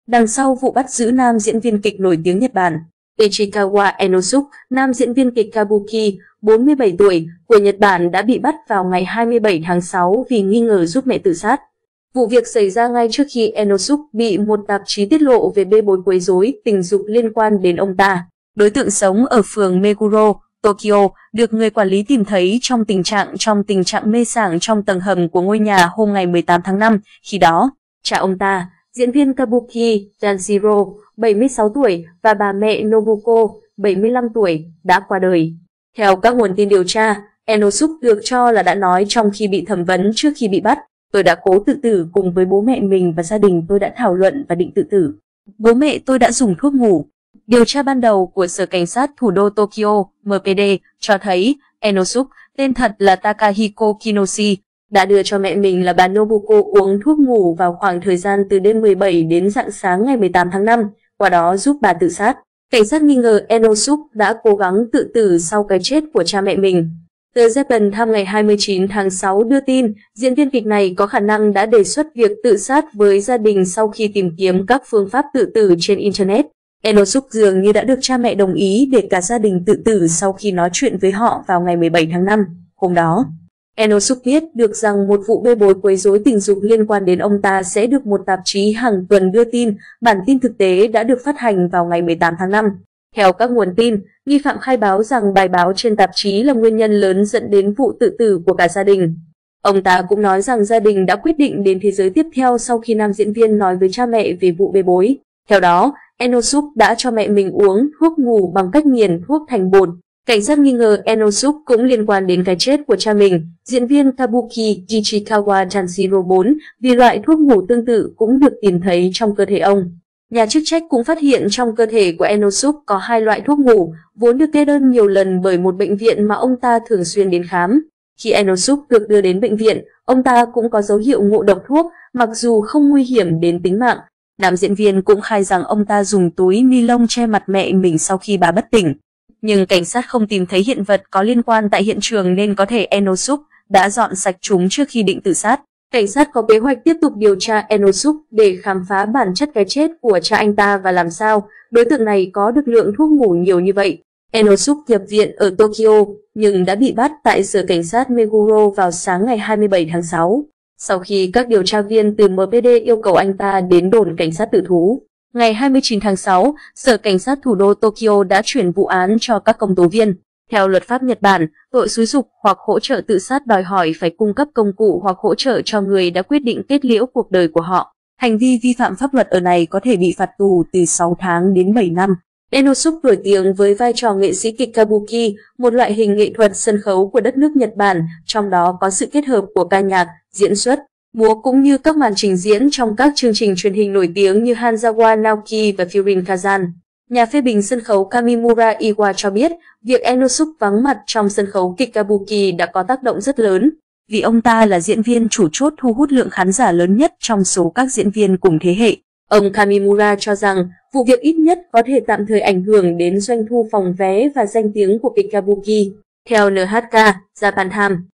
Đằng sau vụ bắt giữ nam diễn viên kịch nổi tiếng Nhật Bản, Ichikawa Enosuke, nam diễn viên kịch Kabuki, 47 tuổi, của Nhật Bản đã bị bắt vào ngày 27 tháng 6 vì nghi ngờ giúp mẹ tự sát. Vụ việc xảy ra ngay trước khi Enosuke bị một tạp chí tiết lộ về bê bối quấy rối tình dục liên quan đến ông ta. Đối tượng sống ở phường Meguro, Tokyo, được người quản lý tìm thấy trong tình trạng mê sảng trong tầng hầm của ngôi nhà hôm ngày 18 tháng 5. Khi đó, cha ông ta, diễn viên Kabuki Tanjiro, 76 tuổi, và bà mẹ Nobuko, 75 tuổi, đã qua đời. Theo các nguồn tin điều tra, Enosuke được cho là đã nói trong khi bị thẩm vấn trước khi bị bắt: "Tôi đã cố tự tử cùng với bố mẹ mình và gia đình tôi đã thảo luận và định tự tử. Bố mẹ tôi đã dùng thuốc ngủ." Điều tra ban đầu của Sở Cảnh sát thủ đô Tokyo (MPD) cho thấy Enosuke, tên thật là Takahiko Kinoshi, đã đưa cho mẹ mình là bà Nobuko uống thuốc ngủ vào khoảng thời gian từ đêm 17 đến rạng sáng ngày 18 tháng 5, qua đó giúp bà tự sát. Cảnh sát nghi ngờ Enosuke đã cố gắng tự tử sau cái chết của cha mẹ mình. Tờ Japan Times ngày 29 tháng 6 đưa tin diễn viên kịch này có khả năng đã đề xuất việc tự sát với gia đình sau khi tìm kiếm các phương pháp tự tử trên Internet. Enosuke dường như đã được cha mẹ đồng ý để cả gia đình tự tử sau khi nói chuyện với họ vào ngày 17 tháng 5. Hôm đó, Enosuke biết được rằng một vụ bê bối quấy rối tình dục liên quan đến ông ta sẽ được một tạp chí hàng tuần đưa tin. Bản tin thực tế đã được phát hành vào ngày 18 tháng 5. Theo các nguồn tin, nghi phạm khai báo rằng bài báo trên tạp chí là nguyên nhân lớn dẫn đến vụ tự tử của cả gia đình. Ông ta cũng nói rằng gia đình đã quyết định đến thế giới tiếp theo sau khi nam diễn viên nói với cha mẹ về vụ bê bối. Theo đó, Enosuke đã cho mẹ mình uống thuốc ngủ bằng cách nghiền thuốc thành bột. Cảnh sát nghi ngờ Enosuke cũng liên quan đến cái chết của cha mình, diễn viên Kabuki Ichikawa Tanjiro 4, vì loại thuốc ngủ tương tự cũng được tìm thấy trong cơ thể ông. Nhà chức trách cũng phát hiện trong cơ thể của Enosuke có 2 loại thuốc ngủ, vốn được kê đơn nhiều lần bởi một bệnh viện mà ông ta thường xuyên đến khám. Khi Enosuke được đưa đến bệnh viện, ông ta cũng có dấu hiệu ngộ độc thuốc, mặc dù không nguy hiểm đến tính mạng. Nam diễn viên cũng khai rằng ông ta dùng túi ni lông che mặt mẹ mình sau khi bà bất tỉnh. Nhưng cảnh sát không tìm thấy hiện vật có liên quan tại hiện trường nên có thể Enosuke đã dọn sạch chúng trước khi định tự sát. Cảnh sát có kế hoạch tiếp tục điều tra Enosuke để khám phá bản chất cái chết của cha anh ta và làm sao đối tượng này có được lượng thuốc ngủ nhiều như vậy. Enosuke nhập viện ở Tokyo nhưng đã bị bắt tại Sở Cảnh sát Meguro vào sáng ngày 27 tháng 6. Sau khi các điều tra viên từ MPD yêu cầu anh ta đến đồn cảnh sát tự thú, ngày 29 tháng 6, Sở Cảnh sát thủ đô Tokyo đã chuyển vụ án cho các công tố viên. Theo luật pháp Nhật Bản, tội xúi giục hoặc hỗ trợ tự sát đòi hỏi phải cung cấp công cụ hoặc hỗ trợ cho người đã quyết định kết liễu cuộc đời của họ. Hành vi vi phạm pháp luật ở này có thể bị phạt tù từ 6 tháng đến 7 năm. Enosuke nổi tiếng với vai trò nghệ sĩ kịch Kabuki, một loại hình nghệ thuật sân khấu của đất nước Nhật Bản, trong đó có sự kết hợp của ca nhạc, diễn xuất, múa cũng như các màn trình diễn trong các chương trình truyền hình nổi tiếng như Hanzawa Naoki và Furin Kazan. Nhà phê bình sân khấu Kamimura Iwa cho biết, việc Enosuke vắng mặt trong sân khấu kịch Kabuki đã có tác động rất lớn, vì ông ta là diễn viên chủ chốt thu hút lượng khán giả lớn nhất trong số các diễn viên cùng thế hệ. Ông Kamimura cho rằng vụ việc ít nhất có thể tạm thời ảnh hưởng đến doanh thu phòng vé và danh tiếng của kịch Kabuki. Theo NHK Japan Times,